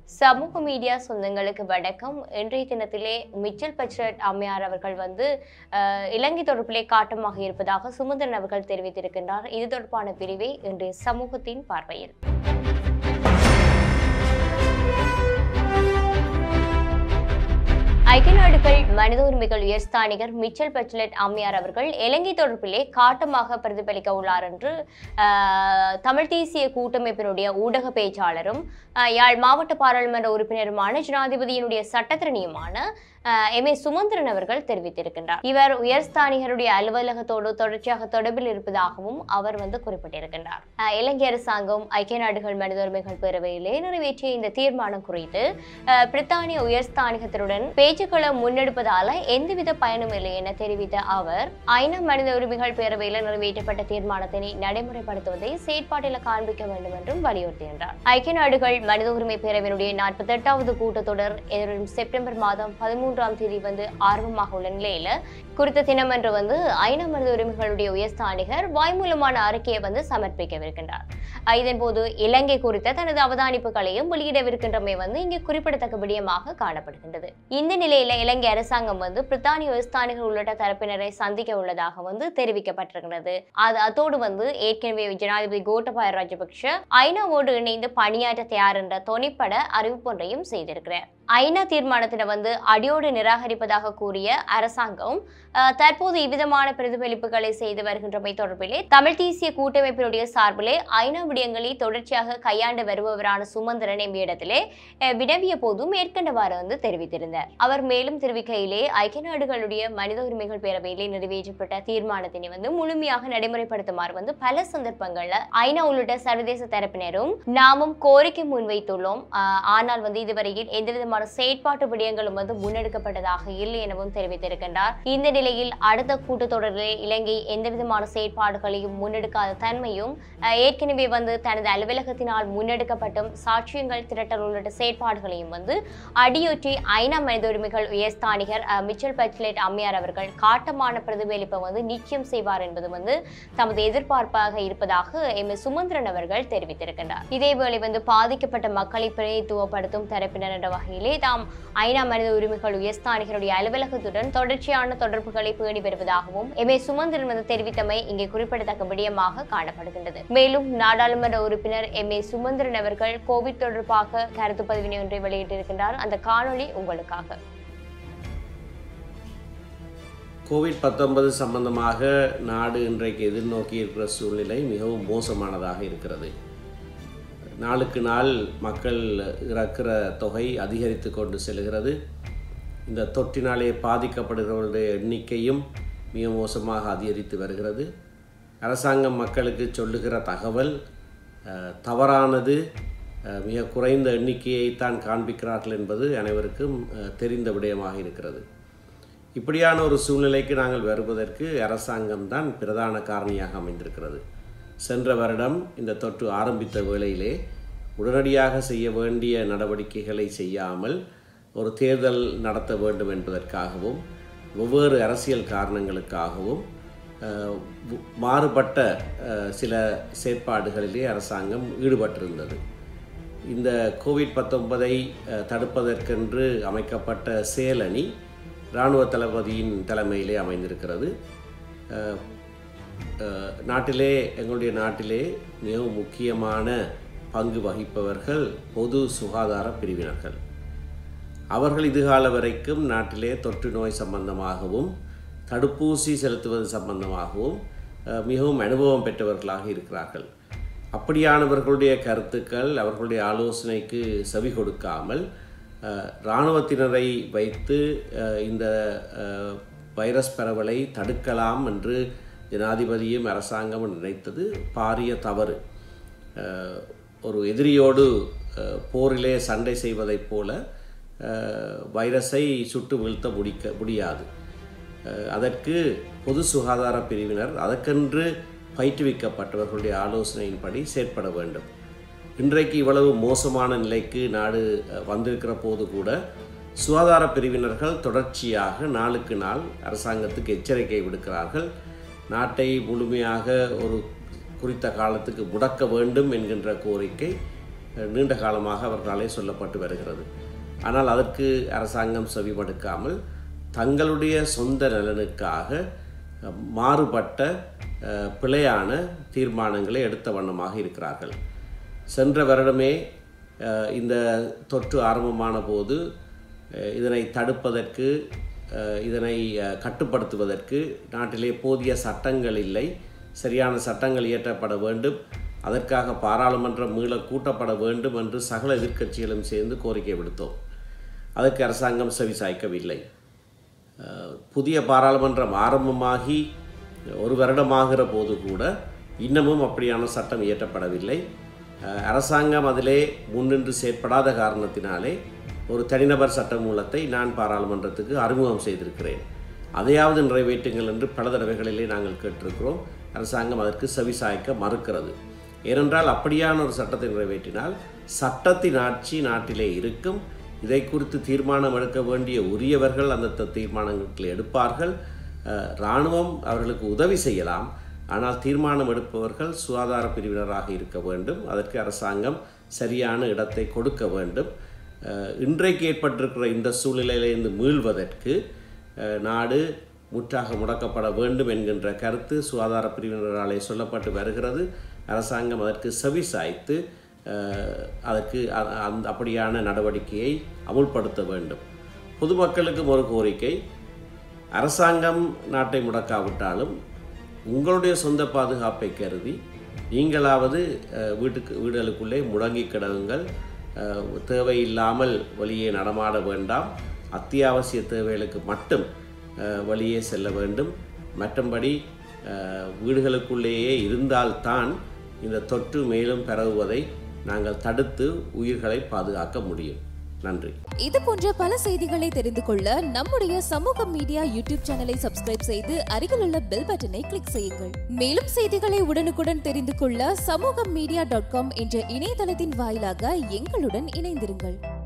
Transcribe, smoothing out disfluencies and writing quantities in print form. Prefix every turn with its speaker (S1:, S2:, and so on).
S1: சமூக மீடியா சொந்தங்களுக்கு வணக்கம். இன்றைய தினத்திலே மிச்சல் பட்ஜெட் அம்மையார் அவர்கள் இலங்கை தொடர்பிலே காட்டமாக இருப்பதாக சுமந்திரன் அவர்கள் தெரிவித்திருக்கின்றார். இது தொடர்பான பிரிவை இன்றைய சமூகத்தின் பார்வையில். ஐக்கிய நாடுகள் மனித உரிமைகள் உயர்ஸ்தானிகர் மிச்சல் பட்ஜெட் அம்மையார் அவர்கள் இலங்கை தொடர்பிலே காட்டமாக பிரதிபலிக்க உள்ளார் என்று தமிழ் தேசிய கூட்டமைப்பினுடைய ஊடக பேச்சாளரும் யாழ் மாவட்ட பாராளுமன்ற உறுப்பினருமான ஜனாதிபதியினுடைய சட்டத்திறனியுமான எம்.ஏ. சுமந்திரன் அவர்கள் தெரிவித்திருக்கின்றார். இவர் உயர்ஸ்தானிகருடைய அலுவலகத்தோடு தொடர்ச்சியாக தொடர்பில் இருப்பதாகவும் அவர் குறிப்பிட்டிருக்கின்றார். இலங்கை அரசாங்கம் ஐக்கிய நாடுகள் மனித உரிமைகள் பேரவையிலே நிறைவேற்றிய இந்த தீர்மானம் குறித்து பிரித்தானிய உயர்ஸ்தானிகத்துடன் பேச்சுக்களை முன்னெடுப்பதால எந்தவித பயனும் இல்லை என தெரிவித்த அவர் ஐநா மனித உரிமைகள் பேரவையில் நிறைவேற்றப்பட்ட தீர்மானத்தினை நடைமுறைப்படுத்துவதை செயற்பாட்டில் காண்பிக்க வேண்டும் என்றும் வலியுறுத்தினார். ஐக்கிய நாடுகள் மனித உரிமை பேரவையினுடைய 48வது கூட்டத்தொடர் எதிர்வரும் செப்டம்பர் மாதம் 13ஆம் தேதி ஆரம்பமாக உள்ள நிலையில குறித்த தினம் என்று ஐநா மனித உரிமைகளுடைய உயர்ஸ்தானிகர் வாய்மூலமான அறிக்கையை சமர்ப்பிக்கவிருக்கின்றார். இதன்போது இலங்கை குறித்த தனது அவதானிப்புகளையும் வெளியிடவிருக்கின்றமை இங்கே குறிப்பிடத்தக்க விடயமாக காணப்படுகின்றது. இந்த நிலையில இலங்கை அரசாங்கம் பிரித்தானிய உயர்ஸ்தானிகர் உள்ளிட்ட தரப்பினரை சந்திக்க உள்ளதாக தெரிவிக்கப்பட்டிருக்கிறது. அதோடு ஏற்கனவே ஜனாதிபதி கோட்டபாய ராஜபக்ஷ ஐநாவோடு இணைந்து பணியாற்ற தயார் என்ற தொனிப்பட அறிவிப்பொன்றையும் செய்திருக்கிறார். ஐநா தீர்மானத்தினை அடியோடு நிராகரிப்பதாக கூறிய அரசாங்கம் தற்போது இவ்விதமான பிரதிபலிப்புகளை செய்து வருகின்றமை தொடர்பிலே தமிழ் தேசிய கூட்டமைப்பினுடைய சார்பிலே ஐநா விடயங்களை தொடர்ச்சியாக கையாண்டு வருபவரான சுமந்திரன் எம்பியிடத்திலே வினவிய போது மேற்கண்டவாறு தெரிவித்திருந்தார். அவர் மேலும் தெரிவிக்கையிலே ஐக்கிய நாடுகளுடைய மனித உரிமைகள் பேரவையிலே நிறைவேற்றப்பட்ட தீர்மானத்தினை முழுமையாக நடைமுறைப்படுத்துமாறு பல சந்தர்ப்பங்கள்ல ஐநா உள்ளிட்ட சர்வதேச தரப்பினரும் நாமும் கோரிக்கை முன்வைத்துள்ளோம். ஆனால் இதுவரையில் எந்தவிதமான செயற்பாட்டு விடயங்களும் முன்னெடுக்கப்பட்டதாக இல்லை எனவும் தெரிவித்திருக்கின்றார். இந்த நிலையில் அடுத்த கூட்டத்தொடரிலே இலங்கை எந்தவிதமான செயற்பாடுகளையும் முன்னெடுக்காத தன்மையும் ஏற்கனவே தனது அலுவலகத்தினால் முன்னெடுக்கப்பட்டும் சாட்சியங்கள் திரட்டல் உள்ளிட்ட செயற்பாடுகளையும் அடியொற்றி ஐநா மனித உரிமைகள் உயர்ஸ்தானிகர் மிச்சல் பட்ஜெட் அம்மையார் அவர்கள் காட்டமான பிரதிபலிப்பை நிச்சயம் செய்வார் என்பது தமது எதிர்பார்ப்பாக இருப்பதாக எம்.ஏ. சுமந்திரன் அவர்கள் தெரிவித்திருக்கின்றார். இதேவேளை பாதிக்கப்பட்ட மக்களை பிரதிநிதித்துவப்படுத்தும் தரப்பினர் என்ற வகையிலே தாம் ஐநா மனித உரிமைகள் உயர்ஸ்தானிகருடைய அலுவலகத்துடன் தொடர்ச்சியான தொடர்புகளை பேணி வருவதாகவும் எம்.ஏ. சுமந்திரன் தெரிவித்தமை இங்கே குறிப்பிடத்தக்க விடயமாக காணப்படுகின்றது. மேலும் நாடாளுமன்ற உறுப்பினர் எம்.ஏ. சுமந்திரன் அவர்கள் கோவிட் தொடர்பாக கருத்து பதிவினை ஒன்றை வெளியிட்டிருக்கின்றார். அந்த காணொளி உங்களுக்காக.
S2: கோவிட்-19 சம்பந்தமாக நாடு இன்றைக்கு எதிர்நோக்கி இருக்கிற சூழ்நிலை மிகவும் மோசமானதாக இருக்கிறது. நாளுக்கு நாள் மக்கள் இறக்கிற தொகை அதிகரித்து கொண்டு செல்கிறது. இந்த தொற்றினாலே பாதிக்கப்படுகிறவர்களுடைய எண்ணிக்கையும் மிக மோசமாக அதிகரித்து வருகிறது. அரசாங்கம் மக்களுக்கு சொல்லுகிற தகவல் தவறானது, மிக குறைந்த எண்ணிக்கையைத்தான் காண்பிக்கிறார்கள் என்பது அனைவருக்கும் தெரிந்த விடயமாக இருக்கிறது. இப்படியான ஒரு சூழ்நிலைக்கு நாங்கள் வருவதற்கு அரசாங்கம்தான் பிரதான காரணியாக அமைந்திருக்கிறது. சென்ற வருடம் இந்த தொற்று ஆரம்பித்த வேளையிலே உடனடியாக செய்ய வேண்டிய நடவடிக்கைகளை செய்யாமல் ஒரு தேர்தல் நடத்த வேண்டும் என்பதற்காகவும் வெவ்வேறு அரசியல் காரணங்களுக்காகவும் மாறுபட்ட சில செயற்பாடுகளிலே அரசாங்கம் ஈடுபட்டிருந்தது. இந்த கோவிட்-19 தடுப்பதற்கென்று அமைக்கப்பட்ட செயலணி இராணுவ தளபதியின் தலைமையிலே அமைந்திருக்கிறது. எங்களுடைய நாட்டிலே மிகவும் முக்கியமான பங்கு வகிப்பவர்கள் பொது சுகாதார பிரிவினர்கள். அவர்கள் இதுகால வரைக்கும் நாட்டிலே தொற்று நோய் சம்பந்தமாகவும் தடுப்பூசி செலுத்துவது சம்பந்தமாகவும் மிகவும் அனுபவம் பெற்றவர்களாக இருக்கிறார்கள். அப்படியானவர்களுடைய கருத்துக்கள், அவர்களுடைய ஆலோசனைக்கு செவி கொடுக்காமல் இராணுவத்தினரை வைத்து இந்த வைரஸ் பரவலை தடுக்கலாம் என்று ஜனாதிபதியும் அரசாங்கமும் நினைத்தது பாரிய தவறு. ஒரு எதிரியோடு போரிலே சண்டை செய்வதைப் போல வைரஸை சுட்டு வீழ்த்த முடியாது. அதற்கு பொது சுகாதார பிரிவினர் அதற்கென்று பயிற்றுவிக்கப்பட்டவர்களுடைய ஆலோசனையின்படி செயற்பட வேண்டும். இன்றைக்கு இவ்வளவு மோசமான நிலைக்கு நாடு வந்திருக்கிற போது கூட சுகாதார பிரிவினர்கள் தொடர்ச்சியாக நாளுக்கு நாள் அரசாங்கத்துக்கு எச்சரிக்கை விடுக்கிறார்கள். நாட்டை முழுமையாக ஒரு குறித்த காலத்துக்கு முடக்க வேண்டும் என்கின்ற கோரிக்கை நீண்ட காலமாக அவர்களாலே சொல்லப்பட்டு வருகிறது. ஆனால் அதற்கு அரசாங்கம் செவிமடுக்காமல் தங்களுடைய சொந்த நலனுக்காக மாறுபட்ட பிழையான தீர்மானங்களை எடுத்த வண்ணமாக இருக்கிறார்கள். சென்ற வருடமே இந்த தொற்று ஆரம்பமான போது இதனை தடுப்பதற்கு, இதனை கட்டுப்படுத்துவதற்கு நாட்டிலே போதிய சட்டங்கள் இல்லை, சரியான சட்டங்கள் இயற்றப்பட வேண்டும், அதற்காக பாராளுமன்றம் மீள கூட்டப்பட வேண்டும் என்று சகல எதிர்க்கட்சிகளும் சேர்ந்து கோரிக்கை விடுத்தோம். அதற்கு அரசாங்கம் செவிசாய்க்கவில்லை. புதிய பாராளுமன்றம் ஆரம்பமாகி ஒரு வருடமாகிற போது கூட இன்னமும் அப்படியான சட்டம் இயற்றப்படவில்லை. அரசாங்கம் அதிலே முன்னின்று செயற்படாத காரணத்தினாலே ஒரு தனிநபர் சட்ட மூலத்தை நான் பாராளுமன்றத்துக்கு அறிமுகம் செய்திருக்கிறேன். அதையாவது நிறைவேற்றுங்கள் என்று பல தடவைகளிலே நாங்கள் கேட்டிருக்கிறோம். அரசாங்கம் அதற்கு செவிசாய்க்க மறுக்கிறது. ஏனென்றால் அப்படியான ஒரு சட்டத்தை நிறைவேற்றினால் சட்டத்தின் ஆட்சி நாட்டிலே இருக்கும். இதை குறித்து தீர்மானம் எடுக்க வேண்டிய உரியவர்கள் அந்த தீர்மானங்களை எடுப்பார்கள். இராணுவம் அவர்களுக்கு உதவி செய்யலாம். ஆனால் தீர்மானம் எடுப்பவர்கள் சுகாதார பிரிவினராக இருக்க வேண்டும். அதற்கு அரசாங்கம் சரியான இடத்தை கொடுக்க வேண்டும். இன்றைக்கு ஏற்பட்டிருக்கிற இந்த சூழ்நிலையிலிருந்து மீள்வதற்கு நாடு முற்றாக முடக்கப்பட வேண்டும் என்கின்ற கருத்து சுகாதார பிரிவினராலே சொல்லப்பட்டு வருகிறது. அரசாங்கம் அதற்கு செவிசாய்த்து அதற்கு அப்படியான நடவடிக்கையை அமுல்படுத்த வேண்டும். பொதுமக்களுக்கும் ஒரு கோரிக்கை, அரசாங்கம் நாட்டை முடக்காவிட்டாலும் உங்களுடைய சொந்த பாதுகாப்பை கருதி நீங்களாவது வீடுகளுக்குள்ளே முடங்கி கிடவுங்கள். தேவையில்லாமல் வெளியே நடமாட வேண்டாம். அத்தியாவசிய தேவைகளுக்கு மட்டும் வெளியே செல்ல வேண்டும். மற்றபடி வீடுகளுக்குள்ளேயே இருந்தால்தான் இந்த தொற்று மேலும் பரவுவதை நாங்கள் தடுத்து உயிர்களை பாதுகாக்க முடியும். நன்றி.
S3: இது போன்ற பல செய்திகளை தெரிந்து கொள்ள நம்முடைய சமூக மீடியா யூடியூப் சேனலை சப்ஸ்கிரைப் செய்து அருகில் உள்ள பெல் பட்டனை கிளிக் செய்யுங்கள். மேலும் செய்திகளை உடனுக்குடன் தெரிந்து கொள்ள samoogamedia.com என்ற இணையதளத்தின் வாயிலாக எங்களுடன் இணைந்திருங்கள்.